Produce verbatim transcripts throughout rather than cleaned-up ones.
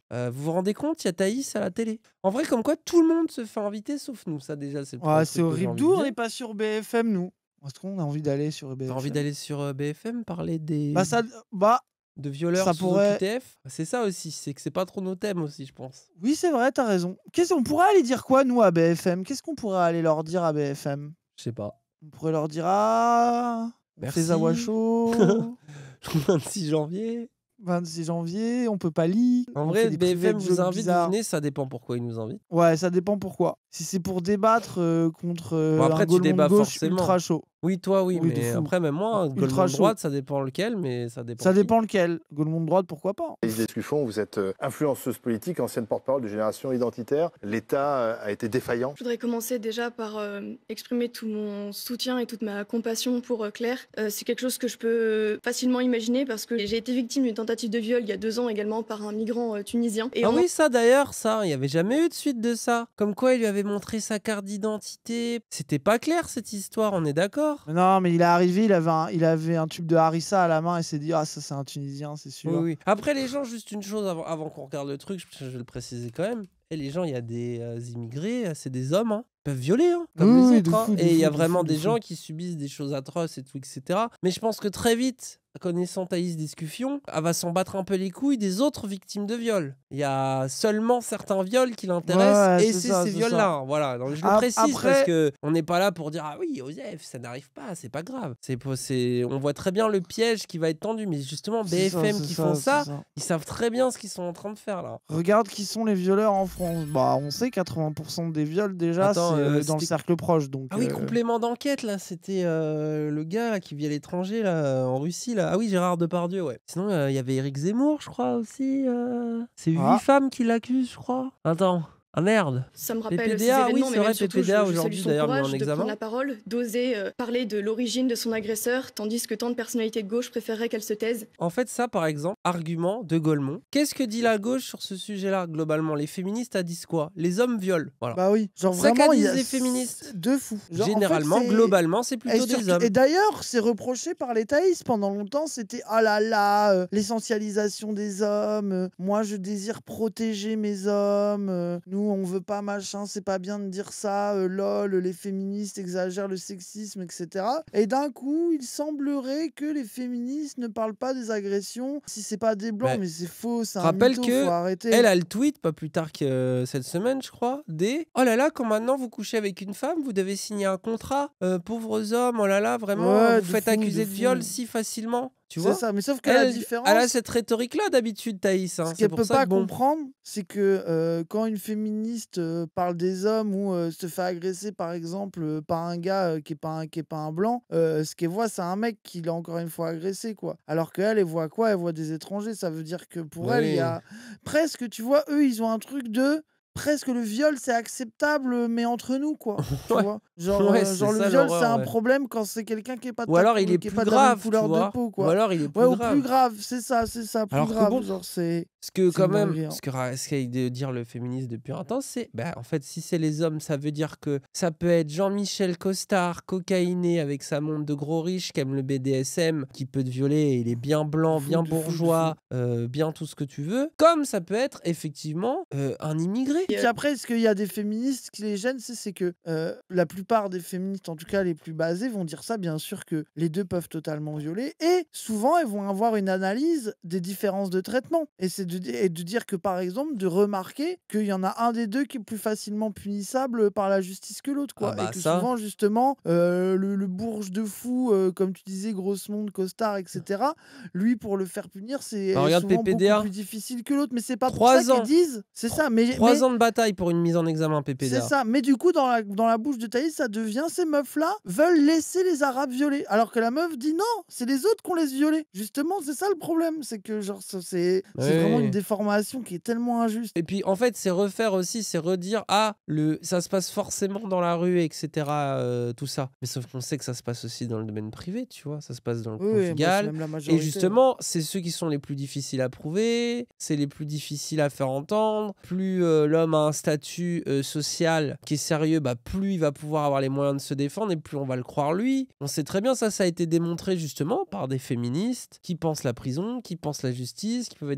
Euh, vous vous rendez compte, il y a Thaïs à la télé. En vrai, comme quoi, tout le monde se fait inviter sauf nous. Ça, déjà, c'est le premier Ouais, c'est truc que j'ai horrible. envie de D'où on dire. n'est pas sur B F M, nous? Parce qu'on a envie d'aller sur T'as envie B F M. d'aller sur euh, B F M parler des Bah, ça, bah, de violeurs ça sous pourrait. O Q T F? C'est ça aussi, c'est que c'est pas trop nos thèmes aussi, je pense. Oui, c'est vrai, t'as raison. Qu'est-ce qu'on pourrait aller dire quoi, nous, à B F M? Qu'est-ce qu'on pourrait aller leur dire à B F M? Je sais pas. On pourrait leur dire ah, on fait Zawa Merci. Show, Le vingt-six janvier. vingt-six janvier, on peut pas leak. En on vrai, fait des B F private M vous jokes invite, vous bizarres. venez, ça dépend pourquoi ils nous invitent. Ouais, ça dépend pourquoi. Si c'est pour débattre euh, contre euh, Bon, après, un tu Gaulmont de débats gauche forcément. ultra chaud. Oui, toi, oui, Oui, de mais fou. après, même moi, un Ultra Goldman chaud. droite, ça dépend lequel, mais ça dépend. Ça qui. dépend lequel. Gaulmont de droite, pourquoi pas? Thaïs Descuffon, vous êtes euh, influenceuse politique, ancienne porte-parole de Génération Identitaire. L'État euh, a été défaillant. Je voudrais commencer déjà par euh, exprimer tout mon soutien et toute ma compassion pour euh, Claire. Euh, c'est quelque chose que je peux facilement imaginer parce que j'ai été victime d'une tentative de viol il y a deux ans également par un migrant euh, tunisien. Et Ah on- oui, ça d'ailleurs, ça, il n'y avait jamais eu de suite de ça. Comme quoi, il lui avait montré sa carte d'identité. C'était pas clair cette histoire, on est d'accord? Mais non, mais il est arrivé, il avait un, il avait un tube de harissa à la main et s'est dit ah ça c'est un Tunisien, c'est sûr. Oui, oui. Après, les gens, juste une chose avant, avant qu'on regarde le truc, je, je vais le préciser quand même. Et les gens, il y a des euh, immigrés, euh, c'est des hommes, hein. Ils peuvent violer, hein, comme Oui, les oui, autres. de hein. fou, de Et il y a fou, de vraiment fou, de des fou. gens qui subissent des choses atroces et tout, et cetera. Mais je pense que très vite, connaissant Thaïs Descuffon, elle va s'en battre un peu les couilles des autres victimes de viol. Il y a seulement certains viols qui l'intéressent Ouais, et c'est c'est ça, ces c'est viols-là. ça. hein. Voilà, donc je le Ap- précise parce après- que on n'est pas là pour dire ah oui, Osef, ça n'arrive pas, c'est pas grave. C'est, pas- c'est, on voit très bien le piège qui va être tendu, mais justement C'est ça, B F M c'est qui ça, font c'est ça, ça. ils savent très bien ce qu'ils sont en train de faire là. Regarde qui sont les violeurs en France. Bah on sait quatre-vingts pour cent des viols déjà Attends, c'est euh, euh, dans le c'était- cercle proche donc. Ah oui, euh, complément d'enquête là, c'était euh, le gars là, qui vit à l'étranger là, en Russie là. Ah oui, Gérard Depardieu, ouais. Sinon, euh, il y avait Éric Zemmour, je crois aussi. euh, C'est huit Ah. femmes qui l'accusent, je crois. Attends, ah merde. Ça me rappelle ces P P D A, oui, événements, c'est mais vrai, même surtout, P P D A je, je salue aujourd'hui, son d'ailleurs, mis en courage de examen. prendre la parole, d'oser euh, parler de l'origine de son agresseur, tandis que tant de personnalités de gauche préféreraient qu'elle se taise. En fait, ça, par exemple, argument de Gaulmont. Qu'est-ce que dit la gauche sur ce sujet-là, globalement? Les féministes, elles disent quoi? Les hommes violent. Voilà. Bah oui, genre Ça vraiment il y qu'à a disent les féministes. de fou. Genre, en fait, Généralement, c'est- globalement, c'est Et, plutôt surtout- des hommes. et d'ailleurs, c'est reproché par les Thaïs. Pendant longtemps, c'était ah là là, euh, l'essentialisation des hommes. euh, moi, je désire protéger mes hommes. euh, nous, on veut pas machin, c'est pas bien de dire ça. euh, lol, les féministes exagèrent le sexisme, et cetera. Et d'un coup, il semblerait que les féministes ne parlent pas des agressions si c'est pas des blancs, Bah, mais c'est faux, c'est un rappelle mytho, que faut arrêter. Elle a le tweet, pas plus tard que euh, cette semaine, je crois, des « Oh là là, quand maintenant vous couchez avec une femme, vous devez signer un contrat. Euh, pauvres hommes, oh là là, vraiment, Ouais, vous de faites fou, accuser de de, fou. viol si facilement. » Tu C'est vois ça, mais sauf que la elle, différence. elle a cette rhétorique-là d'habitude, Thaïs. Hein. Ce C'est qu'elle pour peut ça pas que bon. comprendre, c'est que euh, quand une féministe euh, parle des hommes ou euh, se fait agresser, par exemple, euh, par un gars euh, qui est pas un, qui est pas un blanc, euh, ce qu'elle voit, c'est un mec qui l'a encore une fois agressé, quoi. Alors qu'elle, elle voit quoi? Elle voit des étrangers. Ça veut dire que pour elle, il y Oui. a presque, tu vois, eux, ils ont un truc de presque le viol, c'est acceptable, mais entre nous, quoi. Tu Ouais. vois? Genre, Ouais, euh, c'est genre le ça, viol, l'horreur, c'est un ouais. problème quand c'est quelqu'un qui est pas de Ou ta alors cou- il est qui est plus pas de la même grave, tu couleur de vois. peau, Ou quoi. alors il est plus Ouais, ou grave. plus grave, c'est ça, c'est ça, plus Alors que grave. bon, Genre, c'est. Ce que C'est quand une même, dinguerie, hein. ce que ra- essaye de dire le féministe depuis un temps, c'est, bah, en fait, si c'est les hommes, ça veut dire que ça peut être Jean-Michel Costard, cocaïné avec sa montre de gros riche qui aime le B D S M, qui peut te violer, et il est bien blanc, De fou, bien de fou, de bourgeois, euh, bien tout ce que tu veux. Comme ça peut être effectivement euh, un immigré. Et puis après, ce qu'il y a des féministes qui les gênent, c'est c'est que euh, la plupart des féministes, en tout cas les plus basées, vont dire ça, bien sûr que les deux peuvent totalement violer. Et souvent, elles vont avoir une analyse des différences de traitement. Et c'est de, et de dire que, par exemple, de remarquer qu'il y en a un des deux qui est plus facilement punissable par la justice que l'autre, quoi. Ah bah et que ça. souvent, justement, euh, le, le bourge de fou, euh, comme tu disais, grosse monde, costard, et cetera, lui, pour le faire punir, c'est Bah, regarde souvent P P D A. beaucoup plus difficile que l'autre. Mais c'est pas pour Trois ça ans. qu'ils disent. C'est ça. Mais, Trois mais- ans de bataille pour une mise en examen, P P D A. c'est ça, mais du coup, dans la, dans la bouche de Thaïs, ça devient ces meufs-là veulent laisser les Arabes violer. Alors que la meuf dit non, c'est les autres qu'on laisse violer. Justement, c'est ça le problème. C'est que, genre, ça, c'est c'est Ouais. vraiment une déformation qui est tellement injuste. Et puis en fait, c'est refaire aussi, c'est redire ah le ça se passe forcément dans la rue, et cetera euh, tout ça. Mais sauf qu'on sait que ça se passe aussi dans le domaine privé, tu vois, ça se passe dans le Oui, oui, moi, c'est conjugal. même la Et majorité. justement, c'est ceux qui sont les plus difficiles à prouver, c'est les plus difficiles à faire entendre. Plus euh, l'homme a un statut euh, social qui est sérieux, bah plus il va pouvoir avoir les moyens de se défendre et plus on va le croire lui. On sait très bien ça, ça a été démontré justement par des féministes qui pensent la prison, qui pensent la justice, qui peuvent être des féministes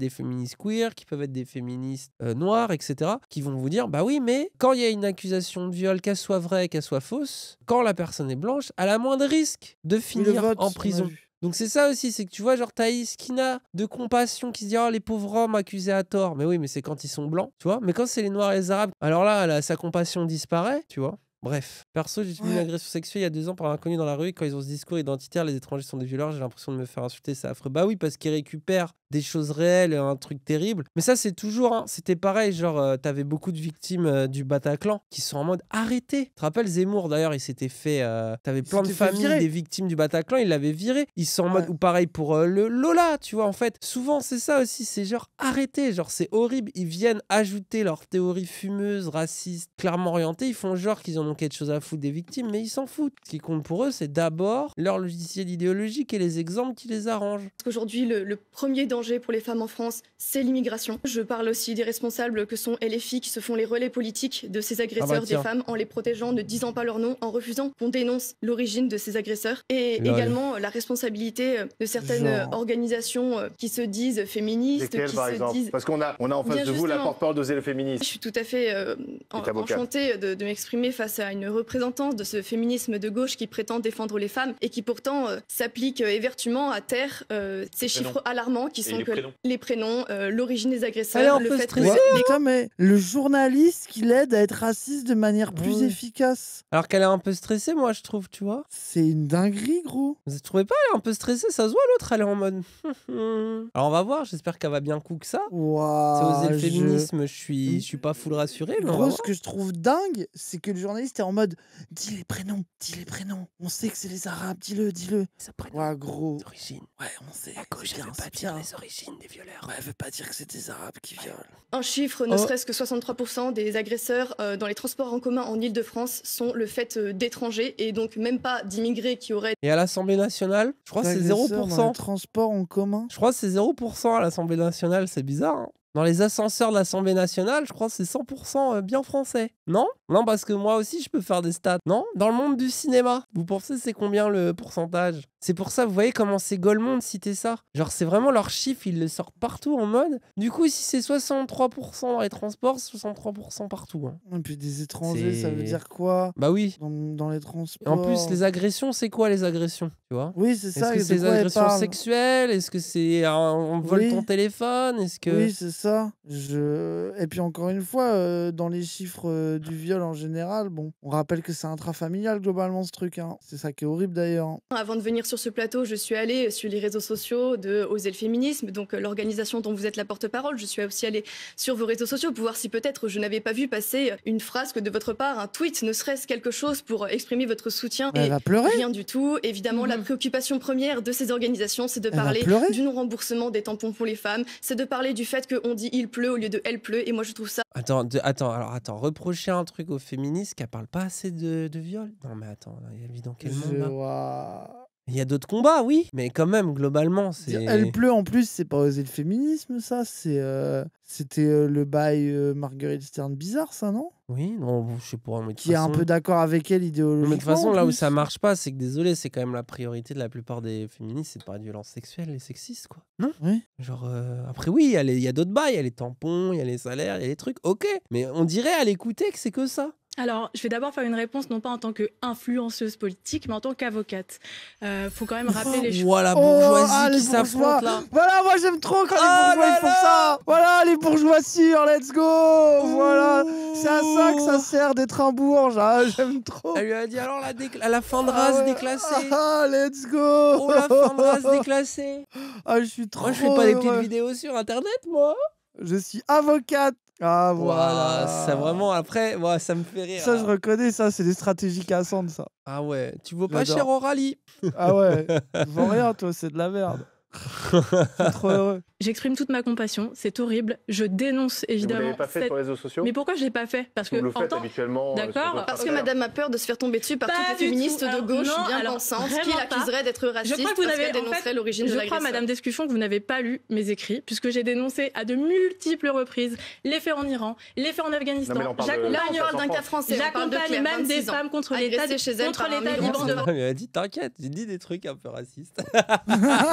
féministes queer, qui peuvent être des féministes euh, noires, et cetera, qui vont vous dire, bah oui, mais quand il y a une accusation de viol, qu'elle soit vraie, qu'elle soit fausse, quand la personne est blanche, elle a moins de risques de Oui, le finir vote, en on a prison. vu. Donc c'est ça aussi, c'est que tu vois, genre Thaïs Kina de compassion qui se dit oh les pauvres hommes accusés à tort. Mais oui, mais c'est quand ils sont blancs, tu vois. Mais quand c'est les noirs et les arabes, alors là, là sa compassion disparaît, tu vois. Bref, perso, j'ai subi une Ouais. agression sexuelle il y a deux ans par un inconnu dans la rue. Quand ils ont ce discours identitaire, les étrangers sont des violeurs, j'ai l'impression de me faire insulter, c'est affreux. Bah oui, parce qu'ils récupèrent des choses réelles, un truc terrible. Mais ça, c'est toujours, hein, c'était pareil, genre, euh, t'avais beaucoup de victimes euh, du Bataclan qui sont en mode arrêtez. Tu te rappelles Zemmour, d'ailleurs, il s'était fait, euh, t'avais Il plein de s'était fait familles virer. des victimes du Bataclan, il l'avait viré. Ils sont en mode, Ouais. ou pareil pour euh, le Lola, tu vois, en fait. Souvent, c'est ça aussi, c'est genre arrêtez, genre, c'est horrible. Ils viennent ajouter leurs théories fumeuses, racistes, clairement orientées. Ils font genre qu'ils en ont quelque chose à foutre des victimes, mais ils s'en foutent. Ce qui compte pour eux, c'est d'abord leur logiciel idéologique et les exemples qui les arrangent. Parce qu'aujourd'hui, le, le premier danger pour les femmes en France, c'est l'immigration. Je parle aussi des responsables que sont L F I qui se font les relais politiques de ces agresseurs Ah bah tiens. des femmes en les protégeant, ne disant pas leur nom, en refusant qu'on dénonce l'origine de ces agresseurs. Et Lol. également la responsabilité de certaines Genre. organisations euh, qui se disent féministes, Lesquels, qui par se exemple disent... Parce qu'on a, on a en face Bien de vous la justement. porte-parole de Zélo Je Féministe. suis tout à fait euh, en- est avocate. enchantée de, de m'exprimer face à une représentante de ce féminisme de gauche qui prétend défendre les femmes et qui pourtant euh, s'applique euh, évertuement à terre euh, ces Les chiffres prénoms. alarmants qui Et sont les que prénoms. les prénoms, euh, l'origine des Elle est agresseurs, un le peu fait que stressée. Ouais, putain, mais le journaliste qui l'aide à être raciste de manière plus Ouais. efficace. Alors qu'elle est un peu stressée, moi, je trouve, tu vois. C'est une dinguerie, gros. Vous ne trouvez pas, elle est un peu stressée, ça se voit, l'autre, elle est en mode... Alors on va voir, j'espère qu'elle va bien coup que ça. C'est Waouh. oser le je- féminisme, je suis, je suis pas full rassuré, mais on va Gros, voir. ce que je trouve dingue, c'est que le journaliste est en mode dis les prénoms, dis les prénoms. On sait que c'est les Arabes, dis-le, dis-le. Ça prenne Ouais, gros. origines. Ouais, on sait. La gauche, c'est elle bien, veut pas c'est dire bien. les origines des violeurs. Ouais, elle veut pas dire que c'est des Arabes qui violent. un chiffre, ne Oh. serait-ce que soixante-trois pour cent des agresseurs euh, dans les transports en commun en Ile-de-France sont le fait euh, d'étrangers et donc même pas d'immigrés qui auraient Et à l'Assemblée nationale, je crois que c'est zéro Agresseurs pour dans cent. les transports en commun. Je crois que c'est zéro pour cent à l'Assemblée nationale, c'est bizarre. Hein. Dans les ascenseurs de l'Assemblée nationale, je crois que c'est cent pour cent bien français. Non? Non, parce que moi aussi, je peux faire des stats. Non? Dans le monde du cinéma, vous pensez c'est combien le pourcentage? C'est pour ça, vous voyez comment c'est Golemont de citer ça? Genre, c'est vraiment leur chiffre, ils le sortent partout en mode. Du coup, si c'est soixante-trois pour cent dans les transports, soixante-trois pour cent partout. Hein. Et puis des étrangers, ça veut C'est- dire quoi Bah oui. dans, dans les Et transports? en plus, les agressions, c'est quoi les agressions? Tu vois? Oui, c'est Est-ce ça. que et de c'est des quoi elle agressions parle sexuelles? Est-ce que c'est un... on vole Oui. ton téléphone? Est-ce que... Oui, c'est ça. Je... Et puis encore une fois, euh, dans les chiffres euh, du viol en général, bon, on rappelle que c'est intrafamilial globalement ce truc. Hein. C'est ça qui est horrible d'ailleurs. hein. Avant de venir sur ce plateau, je suis allée sur les réseaux sociaux de Oser le féminisme, donc euh, l'organisation dont vous êtes la porte-parole. Je suis aussi allée sur vos réseaux sociaux pour voir si peut-être je n'avais pas vu passer une phrase que de votre part, un tweet, ne serait-ce quelque chose pour exprimer votre soutien. Elle Et va pleurer. rien du tout. Évidemment, la Mhm. préoccupation première de ces organisations, c'est de Elle va parler pleurer. du non-remboursement des tampons pour les femmes, c'est de parler du fait qu'on dit il pleut au lieu de elle pleut. Et moi, je trouve ça Attends, de- attends, alors attends, reprocher un truc aux féministes qu'elles parlent pas assez de, de viol? Non mais attends, elle vit dans quel monde Je... là? Waouh. Il y a d'autres combats, oui, mais quand même, globalement, c'est... Elle pleut en plus, c'est pas oser le féminisme, ça. C'est, euh, c'était euh, le bail euh, Marguerite Stern bizarre, ça, non? Oui, non, bon, je sais pas, mais de Qui est toute un façon... peu d'accord avec elle idéologiquement. Mais de toute façon, en là où plus. ça marche pas, c'est que désolé, c'est quand même la priorité de la plupart des féministes, c'est de parler de violences sexuelles et sexistes, quoi. Non? Oui. Genre, euh, après, oui, il y a les- il y a d'autres bails, il y a les tampons, il y a les salaires, il y a les trucs, ok. Mais on dirait à l'écouter que c'est que ça. Alors, je vais d'abord faire une réponse, non pas en tant qu'influenceuse politique, mais en tant qu'avocate. Euh, faut quand même rappeler les choses. Voilà, Oh, bourgeoisie ah, les qui s'affronte, là. Voilà, moi j'aime trop quand Oh les bourgeois là ils font là. ça. Voilà, les bourgeois sûrs, let's go. Voilà, c'est à ça que ça sert d'être un bourge. Ah, j'aime trop. Elle lui a dit alors la, décla- à la fin de Ah race ouais. déclassée. Ah, let's go. Oh la fin de race déclassée. Ah, je suis trop Moi je fais pas des petites heureux. vidéos sur internet moi. Je suis avocate. Ah, voilà. Ouah, ça vraiment après, ouais, ça me fait rire. Ça, là. je reconnais, ça, c'est des stratégies cassantes, ça. Ah ouais, tu vaux pas J'adore. cher au rallye. Ah ouais, tu vends rien, toi, c'est de la merde. Je suis trop heureux. J'exprime toute ma compassion, c'est horrible. Je dénonce Vous ne évidemment. l'avez pas fait cette- sur les réseaux sociaux? Mais pourquoi je l'ai pas fait? Parce que Vous le en faites tant- habituellement. euh, sur D'accord. votre parce que Instagram. madame a peur de se faire tomber dessus par Pas toutes les du féministes tout. de Alors, gauche non, bien alors, pensantes qui vraiment pas. l'accuseraient d'être raciste Je crois que vous parce n'avez qu'elle en dénoncerait fait, l'origine de je l'agresseur. crois, Madame Descuchon, que vous n'avez pas lu mes écrits, puisque j'ai dénoncé à de multiples reprises les faits en Iran, les faits en Afghanistan. Non, mais là, on parle de- Là, on J'accompagne parle d'un cas français. On parle de J'accompagne Claire, même des vingt-six ans, femmes contre l'État agressée chez elle contre par un les migrant talibans sans devant. Elle a dit t'inquiète, j'ai dit des trucs un peu racistes.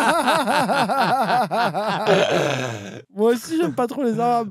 Moi aussi, j'aime pas trop les Arabes.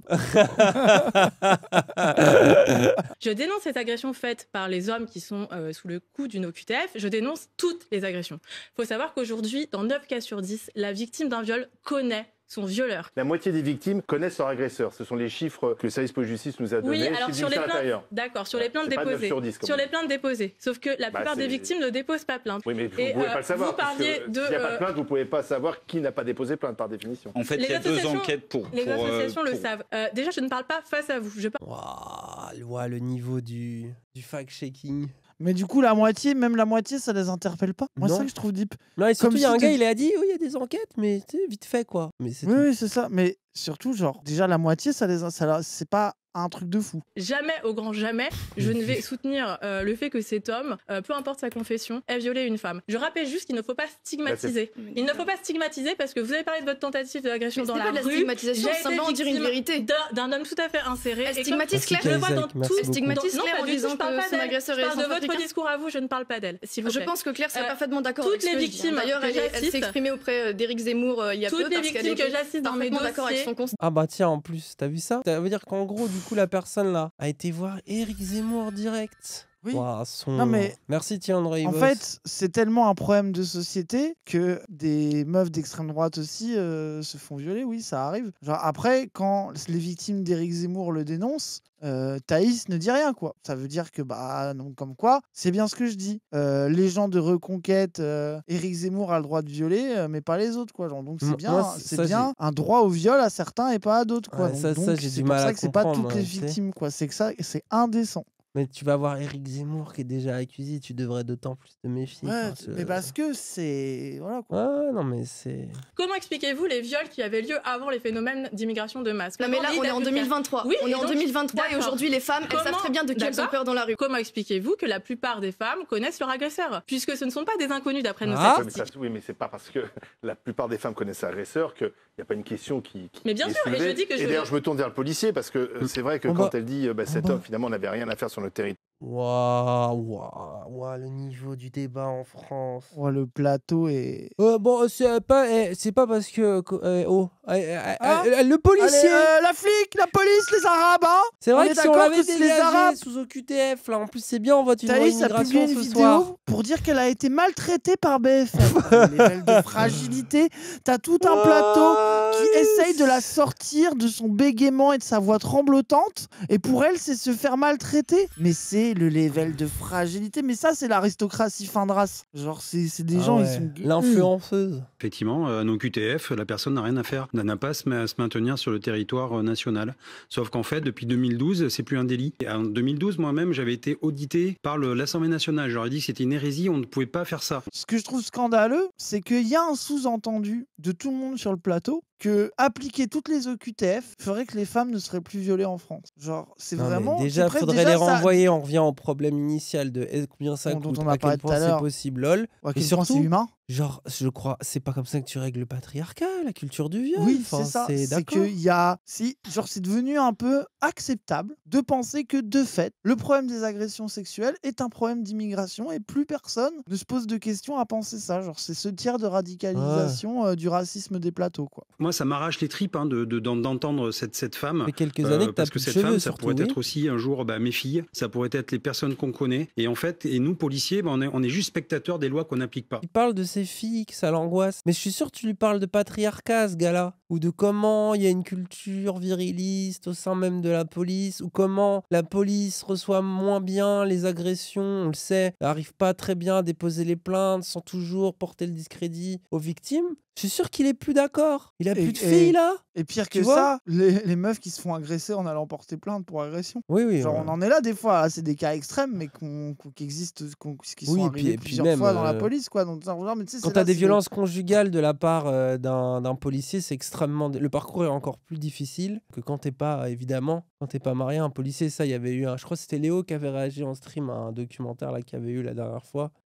Je dénonce cette agression faite par les hommes qui sont euh, sous le coup d'une O Q T F. Je dénonce toutes les agressions. Il faut savoir qu'aujourd'hui, dans neuf cas sur dix, la victime d'un viol connaît son violeur. La moitié des victimes connaissent leur agresseur. Ce sont les chiffres que le service police-justice nous a donnés. Oui, alors sur les plaintes, d'accord, sur les plaintes déposées. Sur, dix, sur les plaintes déposées. Sauf que la plupart bah, des victimes ne déposent pas plainte. Oui, mais vous ne Et, pouvez euh, pas le savoir. Vous parliez de. S'il n'y a pas de euh, plainte, vous ne pouvez pas savoir qui n'a pas déposé plainte par définition. En fait, les il y a deux associations- enquêtes pour. Les pour, euh, associations le pour- savent. Euh, déjà, je ne parle pas face à vous. Je parle... Waouh, ouais, le niveau du, du fact-checking. Mais du coup, la moitié, même la moitié, ça les interpelle pas. Moi, c'est Non. ça que je trouve deep. Non, et surtout, Comme il y a si un gars, t'es- il a dit, oui, il y a des enquêtes, mais tu sais, vite fait, quoi. Mais c'est Oui, tout. oui, c'est ça. Mais surtout, genre, déjà, la moitié, ça les, ça, la- c'est pas un truc de fou. Jamais, au grand jamais, je ne vais soutenir euh, le fait que cet homme, euh, peu importe sa confession, ait violé une femme. Je rappelle juste qu'il ne faut pas stigmatiser. Il ne faut pas stigmatiser parce que vous avez parlé de votre tentative d'agression Mais dans ce la n'est pas de la rue. stigmatisation, J'ai c'est été simplement dire une victime vérité. d'un- D'un homme tout à fait inséré. Elle Et stigmatise comme- Claire. Je le vois dans Merci tout. beaucoup. Stigmatise Non, Claire pas en du tout, disant je parle que pas son d'elle. agresseur Je est parle de votre centrafricain. discours à vous, je ne parle pas d'elle, s'il vous Je plaît. pense que Claire serait Euh, parfaitement d'accord toutes avec ce les que je dis. victimes D'ailleurs, que elle, est- elle j'assiste- s'est exprimée auprès euh, d'Éric Zemmour euh, il y a Toutes peu les parce qu'elle victimes que était j'assiste dans mes parfaitement d'accord avec dossiers. son constat. Ah bah tiens, en plus, t'as vu ça? Ça veut dire qu'en gros, du coup, la personne là a été voir Éric Zemmour direct. Oui. Ouah, son... Non, mais- Merci Tian Rey En fait, c'est tellement un problème de société que des meufs d'extrême droite aussi euh, se font violer, oui, ça arrive. Genre après, quand les victimes d'Éric Zemmour le dénoncent, euh, Thaïs ne dit rien, quoi. Ça veut dire que, bah, non, comme quoi, c'est bien ce que je dis. Euh, les gens de Reconquête, euh, Éric Zemmour a le droit de violer, euh, mais pas les autres, quoi. Genre, donc c'est Moi, bien, c'est- c'est ça, bien un droit au viol à certains et pas à d'autres, quoi. Ouais, Donc- ça- ça, donc, j'ai c'est du pour mal ça à que c'est pas comprendre, toutes les tu sais. victimes, quoi. C'est que ça, c'est indécent. Mais tu vas voir Éric Zemmour qui est déjà accusé, tu devrais d'autant plus te méfier. Ouais, parce que- mais parce que c'est. Voilà, quoi. Ouais, non, mais c'est. Comment expliquez-vous les viols qui avaient lieu avant les phénomènes d'immigration de masse? Non mais là, Comment on est en dit deux mille vingt-trois. Oui, on et est en donc- deux mille vingt-trois et d'accord. aujourd'hui, les femmes, elles savent Comment- très bien de qui elles ont D'accord. peur dans la rue. Comment expliquez-vous que la plupart des femmes connaissent leur agresseur? Puisque ce ne sont pas des inconnus d'après nos Ah. Oui, mais statistiques. ça- oui, mais c'est pas parce que la plupart des femmes connaissent l'agresseur qu'il n'y a pas une question qui. qui Mais bien est sûr, et soulevée. je dis que je- Et d'ailleurs, je me tourne vers le policier parce que euh, c'est vrai que On quand va- elle dit euh, bah, cet on va- homme finalement n'avait rien à faire sur notre territoire. Waouh, waouh, waouh, le niveau du débat en France. Ouais, le plateau est. Euh, bon, c'est pas, eh, c'est pas parce que. que- eh, oh, eh, eh, eh, Hein eh, le policier. Allez, euh, la flic, la police, les Arabes, hein. C'est on vrai est que si on d'accord l'avait que c'est les dégagé Arabes. sous O Q T F, là, en plus c'est bien, on vote une loi Thaïs a publié immigration une ce vidéo soir. pour dire qu'elle a été maltraitée par B F M. Les level de fragilité. T'as tout un plateau qui essaye de la sortir de son bégaiement et de sa voix tremblotante. Et pour elle, c'est se faire maltraiter. Mais c'est le level de fragilité. Mais ça, c'est l'aristocratie fin de race. Genre, c'est c'est des Ah gens, ouais, ils sont. l'influenceuse. Effectivement, euh, nos Q T F, la personne n'a rien à faire, n'a n'a pas à se, ma- à se maintenir sur le territoire euh, national. Sauf qu'en fait, depuis deux mille douze, c'est plus un délit. Et en deux mille douze, moi-même, j'avais été audité par le- l'Assemblée nationale. Je leur ai dit que c'était une hérésie, on ne pouvait pas faire ça. Ce que je trouve scandaleux, c'est qu'il y a un sous-entendu de tout le monde sur le plateau que appliquer toutes les O Q T F ferait que les femmes ne seraient plus violées en France. Genre, c'est Non, mais vraiment. déjà, c'est presque- faudrait déjà, les ça- renvoyer. On revient au problème initial de est-ce- combien ça Dont coûte, on a à parlé quel tout point à c'est l'heure. possible, lol. À Et quel point c'est surtout, humain. genre, je crois, c'est pas comme ça que tu règles le patriarcat, la culture du viol. Oui, Enfin, c'est ça. C'est C'est d'accord. qu'il y a. Si, genre, c'est devenu un peu acceptable de penser que, de fait, le problème des agressions sexuelles est un problème d'immigration et plus personne ne se pose de questions à penser ça. Genre, c'est ce tiers de radicalisation euh, du racisme des plateaux, quoi. Moi, ça m'arrache les tripes hein, de- de- d'en- d'entendre cette, cette femme. Ça fait quelques Euh, années que t'as parce que plus de cette cheveux, femme, ça surtout, pourrait oui. être aussi un jour bah, mes filles, ça pourrait être les personnes qu'on connaît. Et en fait, et nous, policiers, bah, on, est, on est juste spectateurs des lois qu'on n'applique pas. Il parle de ses filles, que ça l'angoisse. Mais je suis sûr que tu lui parles de patriarcat, ce gars-là. Ou de comment il y a une culture viriliste au sein même de la police. Ou comment la police reçoit moins bien les agressions. On le sait, n'arrive pas très bien à déposer les plaintes sans toujours porter le discrédit aux victimes. Je suis sûr qu'il est plus d'accord. Il a Et- plus de et- filles, là. Et pire Tu que vois ça, les, les meufs qui se font agresser en allant porter plainte pour agression. Oui, oui. Genre, ouais. on en est là des fois. Là, c'est des cas extrêmes, mais qu'on- qu'on- qui existent, qu'on- qui sont Oui, et puis- arrivés et puis plusieurs même, fois dans la euh, police, quoi. Donc, genre, mais tu sais, Quand c'est tu as là, des c'est- violences conjugales de la part euh, d'un d'un policier, c'est extrêmement. Le parcours est encore plus difficile que quand t'es pas, évidemment, quand t'es pas marié. Un policier, ça, il y avait eu un. Je crois que c'était Léo qui avait réagi en stream à un documentaire là qu'il y avait eu la dernière fois.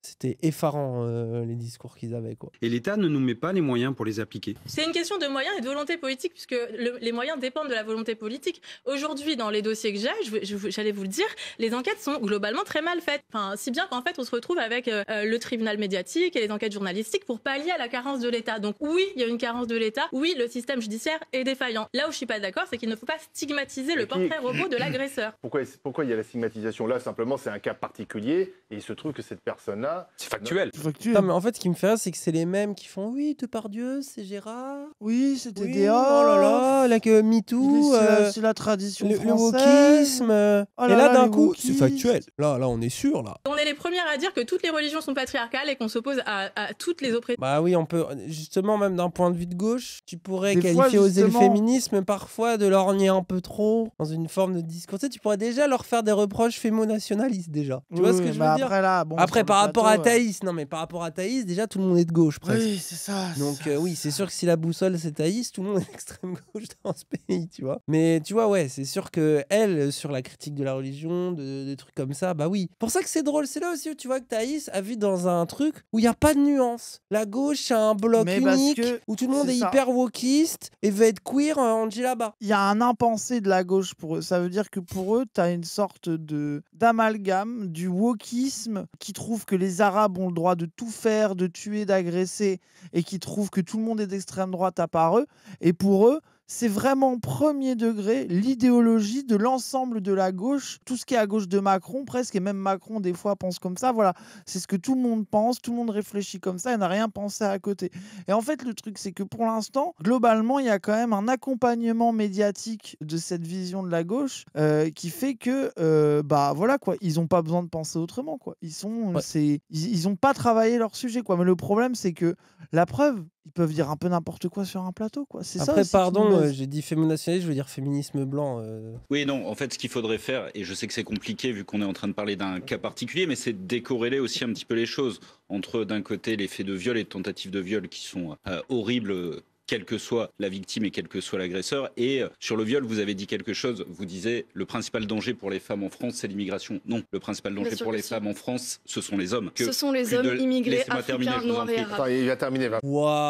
C'était effarant, euh, les discours qu'ils avaient, quoi. Et l'État ne nous met pas les moyens pour les appliquer. C'est une question de moyens et de volonté politique, puisque le, les moyens dépendent de la volonté politique. Aujourd'hui, dans les dossiers que j'ai, je, je, j'allais vous le dire, les enquêtes sont globalement très mal faites. Enfin, si bien qu'en fait, on se retrouve avec euh, le tribunal médiatique et les enquêtes journalistiques pour pallier à la carence de l'État. Donc oui, il y a une carence de l'État. Oui, le système judiciaire est défaillant. Là où je suis pas d'accord, c'est qu'il ne faut pas stigmatiser le portrait robot de l'agresseur. Pourquoi, pourquoi il y a la stigmatisation? Là, simplement, c'est un cas particulier et il se trouve que cette personne-là... C'est factuel. Non, mais en fait, ce qui me fait rire, c'est que c'est les mêmes qui font oui, Depardieu, c'est Gérard. Oui, c'était Oui, des oh là là, là que MeToo, C'est la, euh, c'est la tradition le, le française. wokisme. euh, Oh et là là, là, d'un les coup, wokistes. c'est factuel. Là, là, on est sûr, là. On est les premières à dire que toutes les religions sont patriarcales et qu'on s'oppose à, à toutes les oppressions. Bah oui, on peut, justement, même d'un point de vue de gauche, tu pourrais Des qualifier fois, oser le justement- féminisme parfois de lorgner un peu trop dans une forme de discours. Tu sais, tu pourrais déjà leur faire des reproches fémo-nationalistes, déjà. Tu vois Oui, ce que oui, je bah veux dire? après, là, bon, Après, sur le par rapport à plateau, euh, Thaïs, non, mais par rapport à Thaïs, déjà, tout le monde est de gauche, presque. Oui, c'est ça. Donc ça, euh, oui, c'est sûr que si la boussole c'est Thaïs, tout le monde est extrême gauche dans ce pays, tu vois. Mais tu vois, ouais, c'est sûr que elle, sur la critique de la religion, de, de trucs comme ça, bah oui. Pour ça que c'est drôle, c'est là aussi où tu vois que Thaïs a vu dans un truc où il n'y a pas de nuance. La gauche, c'est un bloc Mais parce unique, que où tout le monde c'est est ça. hyper wokiste et veut être queer, euh, on dit là-bas. Il y a un impensé de la gauche pour eux. Ça veut dire que pour eux, tu as une sorte de d'amalgame du wokisme qui trouve que les Arabes ont le droit de tout faire, de tuer, d'agresser, et qui trouve que tout le monde est d'extrême droite à part eux. Et pour eux, c'est vraiment premier degré l'idéologie de l'ensemble de la gauche, tout ce qui est à gauche de Macron presque, et même Macron des fois pense comme ça. Voilà, c'est ce que tout le monde pense, tout le monde réfléchit comme ça et n'a rien pensé à côté. Et en fait, le truc, c'est que pour l'instant, globalement, il y a quand même un accompagnement médiatique de cette vision de la gauche euh, qui fait que, euh, bah voilà quoi, ils n'ont pas besoin de penser autrement quoi. Ils sont, Ouais. c'est, ils, ils ont pas travaillé leur sujet quoi. Mais le problème, c'est que la preuve, ils peuvent dire un peu n'importe quoi sur un plateau quoi. C'est ça Après, aussi qui nous pardon, euh, baise. j'ai dit fémo-nationaliste, je veux dire féminisme blanc. euh. Oui, non, en fait, ce qu'il faudrait faire, et je sais que c'est compliqué vu qu'on est en train de parler d'un cas particulier, mais c'est de décorréler aussi un petit peu les choses entre, d'un côté, les faits de viol et de tentatives de viol qui sont euh, horribles, euh, quelle que soit la victime et quel que soit l'agresseur. Et euh, sur le viol, vous avez dit quelque chose, vous disiez le principal danger pour les femmes en France, c'est l'immigration. Non, le principal Bien danger sûr pour que les si. femmes en France, ce sont les hommes. Que Ce sont les plus hommes de- immigrés, Laissez-moi terminer, africains, je vous en noirs et prie. arabes. Attends, il va terminer. va.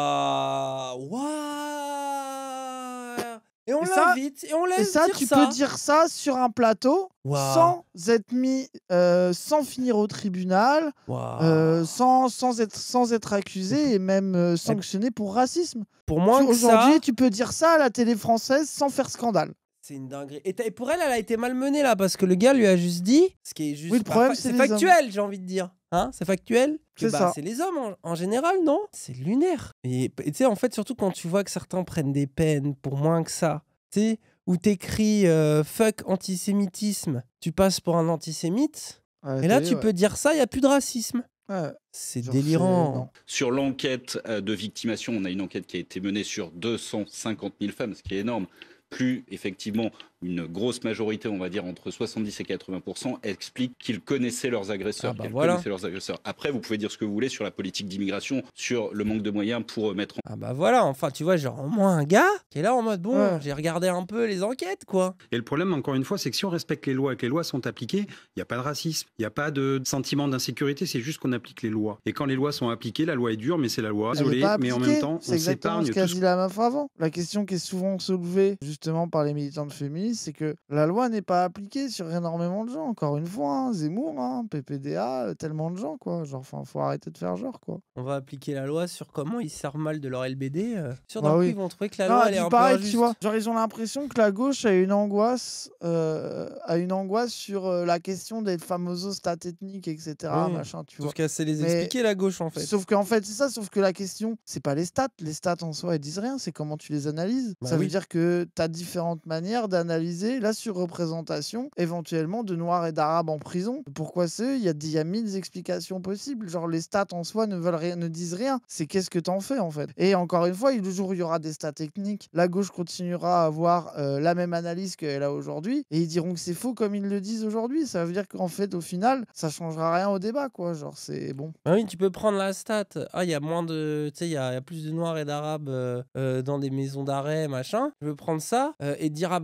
Waouh, waouh. Et on Et ça- l'invite et on laisse Et ça, dire tu ça. peux dire ça sur un plateau Waouh. sans être mis, euh, sans finir au tribunal, Waouh. euh, sans, sans, être, sans être accusé et même euh, sanctionné pour racisme. Pour moi, Tu- que ça, Aujourd'hui, tu peux dire ça à la télé française sans faire scandale. c'est une dinguerie. Et, t'as- et pour elle, elle a été malmenée là parce que le gars lui a juste dit, ce qui est juste. Oui, le bah, problème, fa- c'est c'est les factuel, j'ai envie de dire. Hein, c'est factuel. que, C'est bah, ça. C'est les hommes en, en général, non? C'est lunaire. Et et tu sais, en fait, surtout quand tu vois que certains prennent des peines pour moins que ça, tu sais, où t'écris euh, fuck antisémitisme, tu passes pour un antisémite. À la Et là, télé, tu ouais. peux dire ça, il n'y a plus de racisme. Ouais. C'est Genre, délirant. c'est- non. Sur l'enquête euh, de victimation, on a une enquête qui a été menée sur deux cent cinquante mille femmes, ce qui est énorme. Plus effectivement une grosse majorité, on va dire entre soixante-dix et quatre-vingts pour cent, expliquent qu'ils connaissaient leurs agresseurs. Ah bah qu'elles voilà. connaissaient leurs agresseurs. Après, vous pouvez dire ce que vous voulez sur la politique d'immigration, sur le manque de moyens pour euh, mettre en Ah bah voilà, enfin, tu vois, genre au moins un gars qui est là en mode bon, Ouais. j'ai regardé un peu les enquêtes, quoi. Et le problème, encore une fois, c'est que si on respecte les lois et que les lois sont appliquées, il n'y a pas de racisme, il n'y a pas de sentiment d'insécurité, c'est juste qu'on applique les lois. Et quand les lois sont appliquées, la loi est dure, mais c'est la loi. Elle est Désolé, pas mais en appliquée. même temps, C'est on exactement s'épargne ce qu'a tout dit la meuf avant. La question qui est souvent soulevée justement par les militantes féministes, c'est que la loi n'est pas appliquée sur énormément de gens. Encore une fois, hein, Zemmour, hein, P P D A, tellement de gens, quoi. Genre, enfin, faut arrêter de faire genre, quoi. On va appliquer la loi sur comment ils servent mal de leur L B D. Euh. Sur Bah d'un coup, oui. ils vont trouver que la Non, loi, et elle est puis un pareil, peu injuste. tu vois, genre ils ont l'impression que la gauche a une angoisse, euh, a une angoisse sur euh, la question des fameux stats ethniques, et cetera. Oui. Machin, tu vois. Sauf qu'elle sait les Mais- expliquer, la gauche, en fait. Sauf qu'en fait, c'est ça, sauf que la question, c'est pas les stats. Les stats en soi, elles disent rien, c'est comment tu les analyses. Bah ça oui. veut dire que tu as différentes manières d'analyser la surreprésentation, éventuellement, de Noirs et d'Arabes en prison. Pourquoi c'est Il y a, il y a mille explications possibles. Genre, les stats en soi ne, veulent rien, ne disent rien. C'est qu'est-ce que t'en fais, en fait. Et encore une fois, le jour où il y aura des stats techniques, la gauche continuera à avoir euh, la même analyse qu'elle a aujourd'hui, et ils diront que c'est faux comme ils le disent aujourd'hui. Ça veut dire qu'en fait, au final, ça changera rien au débat, quoi. Genre, c'est bon. Ah oui, tu peux prendre la stat. Ah, il y a moins de. Tu sais, il y, a il y a plus de Noirs et d'Arabes euh, euh, dans des maisons d'arrêt, machin. Je veux prendre ça euh, et dire, ah bah, du coup,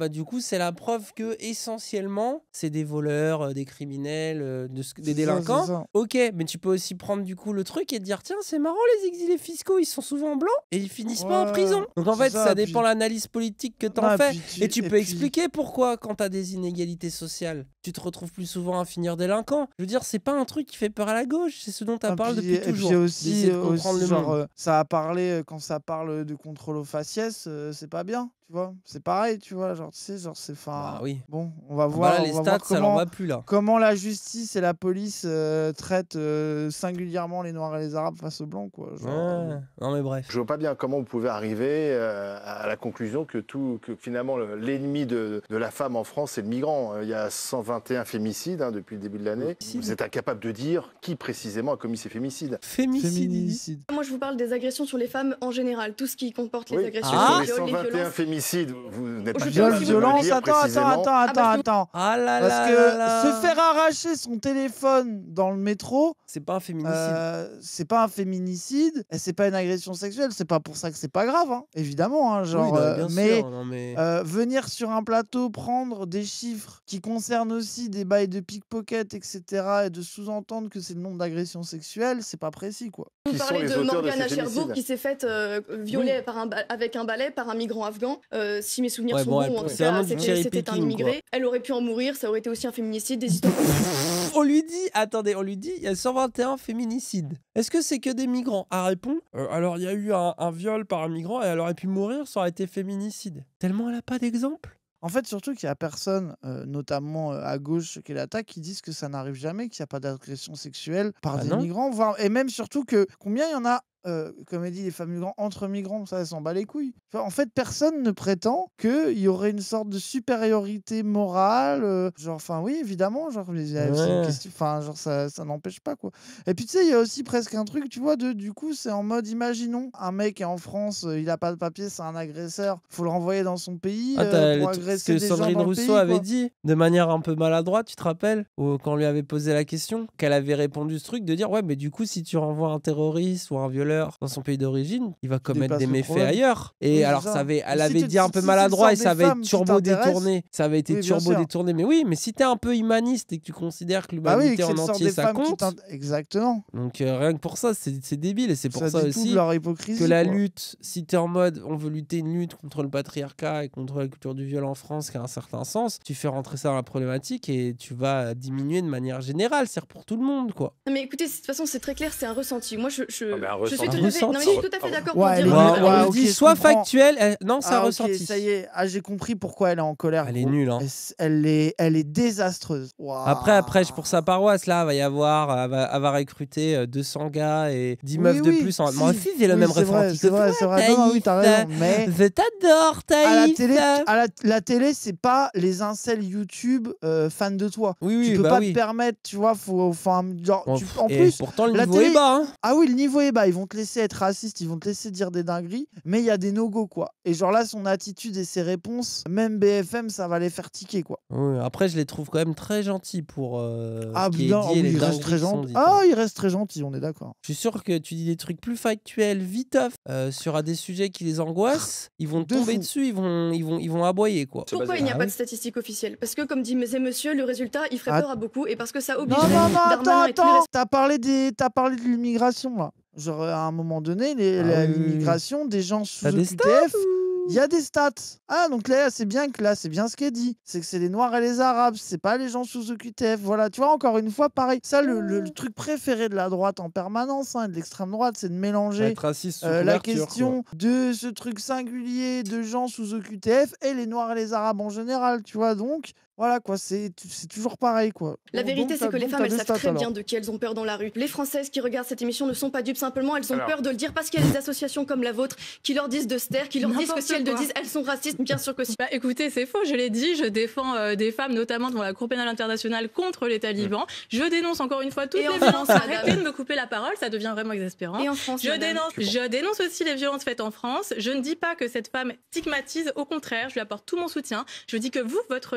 c'est la preuve que essentiellement, c'est des voleurs, euh, des criminels, euh, de ce- des C'est ça, délinquants. c'est ça. Ok, mais tu peux aussi prendre du coup le truc et te dire tiens, c'est marrant, les exilés fiscaux, ils sont souvent blancs et ils finissent pas en Ouais, prison. Donc en c'est fait, ça, ça puis- dépend de l'analyse politique que t'en Non, et fais. puis tu- Et tu et peux puis- expliquer pourquoi, quand t'as des inégalités sociales, tu te retrouves plus souvent à finir délinquant. Je veux dire, c'est pas un truc qui fait peur à la gauche, c'est ce dont tu Ah, parles puis- depuis et puis toujours. aussi, d'essayer de euh, comprendre aussi, le genre, monde. euh, ça a parlé euh, quand ça parle de contrôle aux faciès, euh, c'est pas bien, tu vois. C'est pareil, tu vois, genre, tu sais, genre, c'est fin. Bah oui. Bon, on va Bah voir, là, on les va stats, voir ça leur comment, va plus là. comment la justice et la police euh, traitent euh, singulièrement les Noirs et les Arabes face aux Blancs, quoi. Genre, euh, Ouais. Non mais bref. Je vois pas bien comment vous pouvez arriver euh, à la conclusion que, tout, que finalement le- l'ennemi de, de la femme en France, c'est le migrant. Il y a cent vingt et un féminicides hein, depuis le début de l'année. Vous êtes incapable de dire qui précisément a commis ces féminicides. Féminicide. il dit. féminicide. Moi, je vous parle des agressions sur les femmes en général, tout ce qui comporte les Oui. agressions, Ah. les Sur les viols, les cent vingt et un violences. féminicides, vous n'êtes pas Je Viol, peux capable aussi de me violence, dire attends, attends, précisément. attends, Ah attends, bah, je- attends. Ah là Parce là que là là. se faire arracher son téléphone dans le métro, C'est pas un féminicide. euh, c'est pas un féminicide, et c'est pas une agression sexuelle, c'est pas pour ça que c'est pas grave, hein, évidemment, hein, genre, oui, non, euh, bien mais sûr. Non, mais... euh, venir sur un plateau prendre des chiffres qui concernent aussi des bails de pickpocket, et cetera, et de sous-entendre que c'est le nombre d'agressions sexuelles, c'est pas précis, quoi. Vous Qui sont parlez les de auteurs de Morgana ces Cherbourg féminicides qui s'est faite euh, violer par un ba- avec un balai par un migrant afghan. Euh, si mes souvenirs Ouais, sont bon, bons, elle- ou en tout c'est vraiment cas, du c'était cherry c'était un picking, immigré. Elle aurait pu en mourir, ça aurait été aussi un féminicide, des histoires comme ça. On lui dit, attendez, on lui dit, il y a cent vingt et un féminicides. Est-ce que c'est que des migrants? Elle répond, euh, alors il y a eu un, un viol par un migrant et elle aurait pu mourir, ça aurait été féminicide. Tellement elle a pas d'exemple. En fait, surtout qu'il y a personne, euh, notamment euh, à gauche, qui l'attaque, qui disent que ça n'arrive jamais, qu'il n'y a pas d'agression sexuelle par Bah des non. migrants, voire, et même surtout que combien il y en a, euh, comme elle dit, les femmes migrants entre migrants, ça, elles s'en bat les couilles. Enfin, en fait, personne ne prétend qu'il y aurait une sorte de supériorité morale, euh, genre, enfin, oui, évidemment, genre, les- c'est une Ouais. question, enfin, genre, ça, ça n'empêche pas, quoi. Et puis, tu sais, il y a aussi presque un truc, tu vois, de, du coup, c'est en mode, imaginons, un mec est en France, euh, il a pas de papier, c'est un agresseur, faut le renvoyer dans son pays Ah, euh, t'as pour le truc agresser que des gens Sandrine dans le Rousseau pays, avait quoi. dit de manière un peu maladroite, tu te rappelles, ou quand on lui avait posé la question, qu'elle avait répondu ce truc de dire ouais, mais du coup, si tu renvoies un terroriste ou un violeur dans son pays d'origine, il va commettre dépasses des le méfaits problème. ailleurs. Et Oui, c'est alors, ça. ça avait, elle Mais si avait tu- dit un si- peu si maladroit c'est et le ça sort des avait femmes été qui turbo t'intéressent, détourné. Ça avait été oui, bien turbo sûr. détourné. Mais oui, mais si t'es un peu humaniste et que tu considères que Bah oui, l'humanité que c'est en le sort entier des ça femmes qui compte, t'int- Exactement. donc euh, rien que pour ça, c'est c'est débile. Et c'est pour Ça, ça, dit tout aussi de leur hypocrisie. que la quoi. lutte, si t'es en mode on veut lutter une lutte contre le patriarcat et contre la culture du viol en France qui a un certain sens, tu fais rentrer ça dans la problématique et tu vas diminuer de manière générale, c'est pour tout le monde quoi. Non, mais écoutez, de toute façon, c'est très clair, c'est un ressenti. Moi, je, je, Ah, mais un je suis ressenti. tout à fait, non, mais je suis tout à fait d'accord pour Ouais, dire les que- gars, Ouais, ouais, on lui ok, dit je soit comprends. factuel, euh, non c'est un Ah, ok, ressenti. ça y est, ah, j'ai compris pourquoi elle est en colère. Elle est gros. nulle, hein. Elle, s- elle est, elle est désastreuse. Waouh. Après, elle prêche pour sa paroisse, là, va y avoir, elle va, elle va recruter euh, deux cents gars et dix Oui, meufs de oui, plus. plus. En... si. Moi aussi, j'ai le Oui, même c'est vrai, ressenti c'est que vrai, toi, c'est vrai. Non, non, oui, Taïf. t'as raison, mais- Je t'adore, À la Taïf. télé, à la, la télé, c'est pas les incels YouTube euh, fans de toi. Oui, oui, tu peux bah pas oui. te permettre, tu vois, faut, enfin, genre, Bon, tu- en et plus, pourtant, le la niveau télé- est bas. Hein. ah oui, le niveau est bas. Ils vont te laisser être raciste, ils vont te laisser dire des dingueries, mais il y a des no-go, quoi. Et genre là, son attitude et ses réponses, même B F M, ça va les faire tiquer, quoi. Oui, après, je les trouve quand même très gentils pour euh, Ah, ce qui est bien, dit oui, et les il reste dingueries très qui sont gentil. dites, Ah, hein. il reste très gentil, on est d'accord. Je suis sûr que tu dis des trucs plus factuels, viteuf, euh, sur des sujets qui les angoissent, ils vont De tomber fou. dessus, ils vont, ils vont, ils vont aboyer, quoi. Pourquoi il n'y a Ah pas oui. de statistiques officielles? Parce que, comme dit mes et monsieur, le résultat, il ferait Ah. peur à beaucoup et parce que ça Non, obligerait non, non, attends, Darmanin et tous les attends. T'as parlé, des... T'as parlé de l'immigration, là. Genre, à un moment donné, les- Ah la- oui, oui, oui. l'immigration des gens sous T'as des O Q T F, il y a des stats. Ah, donc là, c'est bien que là, c'est bien ce qu'elle dit. C'est que c'est les Noirs et les Arabes, c'est pas les gens sous O Q T F. Voilà, tu vois, encore une fois, pareil. Ça, le, le- le truc préféré de la droite en permanence, hein, de l'extrême droite, c'est de mélanger Être raciste sous euh, la couverture, question de ce truc singulier de gens sous O Q T F et les Noirs et les Arabes en général, tu vois. Donc, voilà, quoi, c'est c'est toujours pareil, quoi. La Donc, vérité, donc, c'est t'as- que les donc, femmes, t'as elles des savent stats, très alors. bien de qui elles ont peur dans la rue. Les Françaises qui regardent cette émission ne sont pas dupes, simplement, elles ont Alors. peur de le dire parce qu'il y a des associations comme la vôtre qui leur disent de se taire, qui leur disent que N'importe si elles le quoi. disent, elles sont racistes, bien sûr que si. Bah écoutez, c'est faux, je l'ai dit, je défends euh, des femmes, notamment devant la Cour pénale internationale contre les talibans. Je dénonce encore une fois toutes Et les en violences. France, madame. Arrêtez de me couper la parole, ça devient vraiment exaspérant. Et en France, Je madame. dénonce, je dénonce aussi les violences faites en France. Je ne dis pas que cette femme stigmatise, au contraire, je lui apporte tout mon soutien. Je dis que vous, votre discours est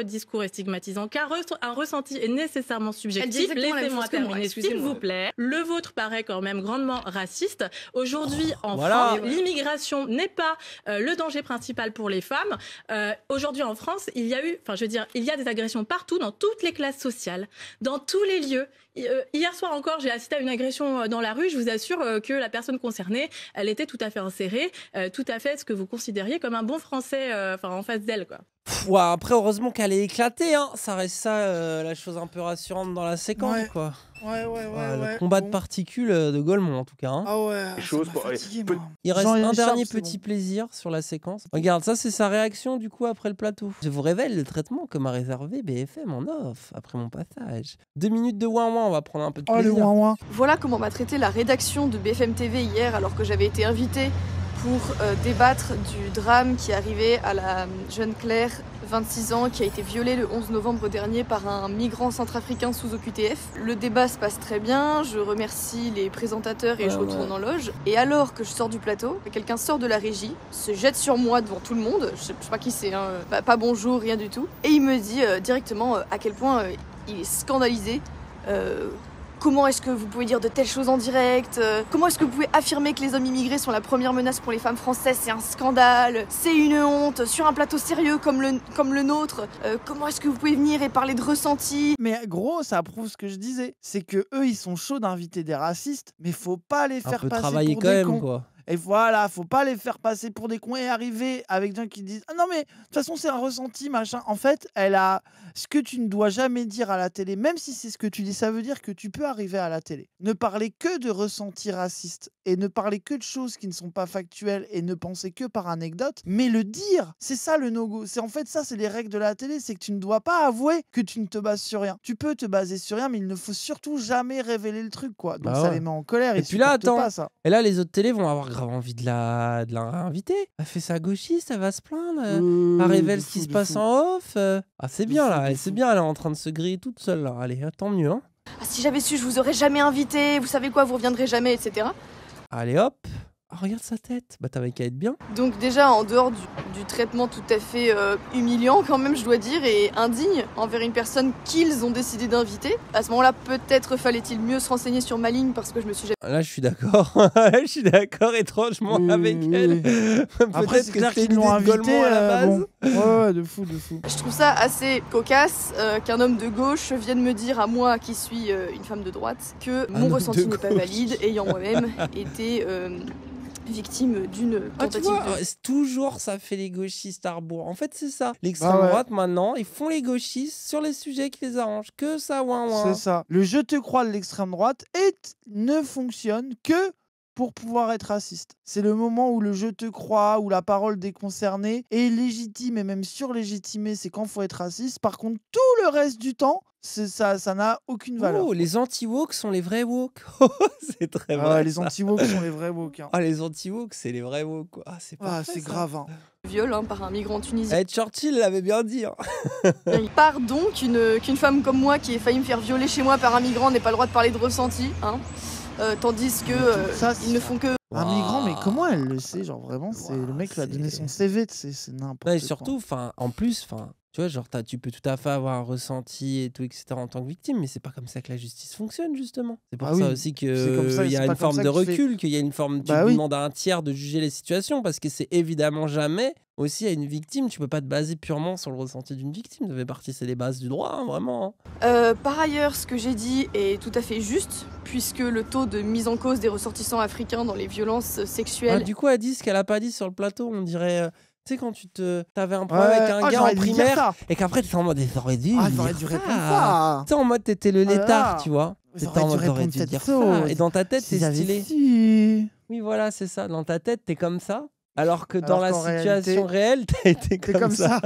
et stigmatisant, car re- un ressenti est nécessairement subjectif. exactement la même Laissez-moi chose que moi, terminer, s'il excusez-moi. vous plaît. Le vôtre paraît quand même grandement raciste. Aujourd'hui, en voilà. France, l'immigration n'est pas euh, le danger principal pour les femmes. Euh, Aujourd'hui, en France, il y a eu, enfin, je veux dire, il y a des agressions partout, dans toutes les classes sociales, dans tous les lieux. Euh, hier soir encore, j'ai assisté à une agression euh, dans la rue. Je vous assure euh, que la personne concernée, elle était tout à fait insérée, euh, tout à fait ce que vous considériez comme un bon français, euh, enfin, en face d'elle, quoi. Pff, ouais, après, heureusement qu'elle est éclatée, hein. Ça reste ça, euh, la chose un peu rassurante dans la séquence, Ouais. quoi. Ouais, ouais, ouais. Ouais, ouais. le combat de Bon. particules euh, de Golemont, en tout cas. Hein. Ah ouais, Les ça choses m'a pour- fatigué, peut- moi. Il reste Jean un Richard, dernier c'est petit bon. plaisir sur la séquence. Regarde, ça, c'est sa réaction, du coup, après le plateau. Je vous révèle le traitement que m'a réservé B F M en off, après mon passage. Deux minutes de ouin ouin, on va prendre un peu de Oh, le plaisir. ouin ouin. Voilà comment m'a traité la rédaction de B F M T V hier alors que j'avais été invitée pour euh, débattre du drame qui arrivait à la jeune Claire, vingt-six ans, qui a été violée le onze novembre dernier par un migrant centrafricain sous O Q T F. Le débat se passe très bien, je remercie les présentateurs et Ouais, je retourne ouais. en loge. Et alors que je sors du plateau, quelqu'un sort de la régie, se jette sur moi devant tout le monde, je sais, je sais pas qui c'est, hein, pas, pas bonjour, rien du tout, et il me dit euh, directement euh, à quel point euh, il est scandalisé. euh, Comment est-ce que vous pouvez dire de telles choses en direct? Euh, Comment est-ce que vous pouvez affirmer que les hommes immigrés sont la première menace pour les femmes françaises? C'est un scandale, c'est une honte, sur un plateau sérieux comme le, comme le nôtre. Euh, comment est-ce que vous pouvez venir et parler de ressenti? Mais gros, ça prouve ce que je disais. C'est que eux, ils sont chauds d'inviter des racistes, mais faut pas les Un faire peu passer travailler pour quand des même, cons. quoi. Et voilà, faut pas les faire passer pour des cons et arriver avec des gens qui disent ah non mais de toute façon c'est un ressenti machin. En fait, elle a ce que tu ne dois jamais dire à la télé, même si c'est ce que tu dis, ça veut dire que tu peux arriver à la télé. Ne parler que de ressentis racistes et ne parler que de choses qui ne sont pas factuelles et ne penser que par anecdote, mais le dire, c'est ça le no-go. C'est en fait ça, c'est les règles de la télé, c'est que tu ne dois pas avouer que tu ne te bases sur rien. Tu peux te baser sur rien, mais il ne faut surtout jamais révéler le truc quoi. Donc Bah ça ouais. les met en colère. Et ils puis là, supportent attends. pas ça. Et là, les autres télés vont avoir grave envie de la, de la réinviter. Elle fait sa gauchiste, elle va se plaindre. euh, Euh, Elle révèle de ce qui fou, se de passe fou. en off. euh. Ah, c'est De bien fou, là, de elle- c'est fou. bien, elle est en train de se griller toute seule là. Allez, hein, tant mieux. Hein. Ah, si j'avais su, je vous aurais jamais invité, vous savez quoi, vous reviendrez jamais, et cetera. Allez hop. Ah, regarde sa tête. Bah, t'avais qu'à être bien. Donc déjà, en dehors du, du traitement tout à fait euh, humiliant quand même, je dois dire, et indigne envers une personne qu'ils ont décidé d'inviter, à ce moment-là, peut-être fallait-il mieux se renseigner sur ma ligne parce que je me suis Là, je suis d'accord. Là, je suis d'accord étrangement Oui, avec oui, elle. oui. Après, Peut-être c'est que clair c'était qu'ils une l'ont idée de invité. Golemont à la euh, base. bon. Ouais, ouais, de fou, de fou. Je trouve ça assez cocasse euh, qu'un homme de gauche vienne me dire à moi, qui suis euh, une femme de droite, que mon homme ressenti de n'est pas gauche. valide, ayant moi-même été euh, victime d'une Ah, tu tentative vois, de... c'est toujours ça fait les gauchistes à rebours. En fait, c'est ça. L'extrême Bah ouais. droite, maintenant, ils font les gauchistes sur les sujets qui les arrangent. Que ça, ouin ouin. C'est ça. Le je te crois de l'extrême droite est, ne fonctionne que pour pouvoir être raciste. C'est le moment où le je te crois, où la parole des concernés est légitime et même surlégitimée, c'est quand faut être raciste. Par contre, tout le reste du temps, c'est ça, ça n'a aucune valeur. Oh, les anti-woke sont les vrais woke. Oh, c'est très Ah vrai. ouais, les ça. anti-woke sont les vrais woke. hein. Ah, les anti-woke, c'est les vrais woke. Quoi. Ah, c'est Ah, parfait, c'est ça. grave. hein. viol hein, par un migrant tunisien. Eh, Churchill l'avait bien dit. hein. Il part donc qu'une qu'une femme comme moi qui ait failli me faire violer chez moi par un migrant n'ait pas le droit de parler de ressenti, hein. Euh, tandis que euh, Ça, c'est- ils ne font que Un Waouh. migrant, mais comment elle le sait? Genre vraiment, c'est Waouh, le mec lui a donné c'est- son C V, c'est c'est n'importe Non, et quoi. surtout, enfin, en plus, enfin, tu vois, genre, t'as- tu peux tout à fait avoir un ressenti et tout, et cetera en tant que victime, mais c'est pas comme ça que la justice fonctionne, justement. C'est pour Ah ça oui, aussi c'est comme ça, qu'il y c'est a pas une comme forme ça de que tu fais- recul, qu'il y a une forme, tu Bah oui. demandes à un tiers de juger les situations, parce que c'est évidemment jamais aussi à une victime. Tu peux pas te baser purement sur le ressenti d'une victime. Ça fait partie, c'est les bases du droit, hein, vraiment. hein. Euh, par ailleurs, ce que j'ai dit est tout à fait juste, puisque le taux de mise en cause des ressortissants africains dans les violences Ah, sexuelles... du coup, elle dit ce qu'elle a pas dit sur le plateau. On dirait, euh, tu sais, quand tu te, t'avais un problème Ouais, avec un ah, gars en j'aurais dû dire primaire, ça. et qu'après t'étais en mode, eh, t'aurais dû. Ah, dire j'aurais dû ça. répondre ça. Tu sais, en mode, t'étais le Ah là létard, là. tu vois. J'aurais T'étais en dû mode, t'aurais répondre dû cette dire ça. chose. Et dans ta tête, Si t'es j'avais stylé. su. Oui, voilà, c'est ça. Dans ta tête, t'es comme ça. Alors que dans Alors la qu'en situation réelle, t'as été T'es comme, comme ça.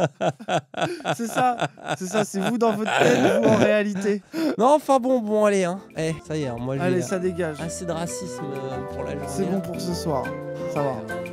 ça. C'est ça. C'est ça, c'est vous dans votre tête, vous en réalité. Non, enfin bon, bon, allez, hein. Eh, ça y est, hein, moi j'ai Allez, ça dégage. assez de racisme euh, pour la journée. C'est bon pour ce soir. Ça va. Euh,